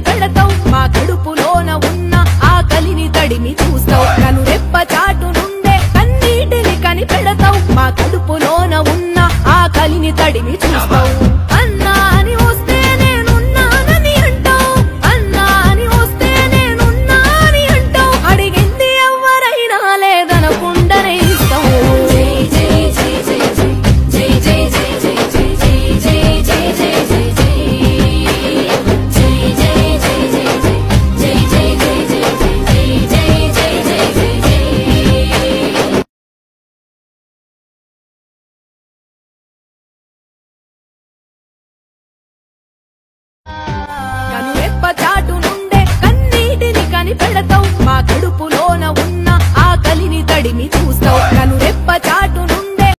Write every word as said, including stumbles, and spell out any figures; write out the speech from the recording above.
కనిపెడతావు మా కడుపులోన ఉన్న ఆకలిని తడిమి చూస్తావు కనురెప్ప చాటు నుండే కన్నీటిని కనిపెడతావు మా కడుపులోన ఉన్న ఆకలిని తడిమి చూస్తావు అన్నా అని వస్తే నేనున్నానని అంటావు అన్నా అని వస్తే నేనున్నానని అంటావు అడిగింది ఎవరైనా లేదనకుండనే ఇస్తావు కనురెప్ప చాటు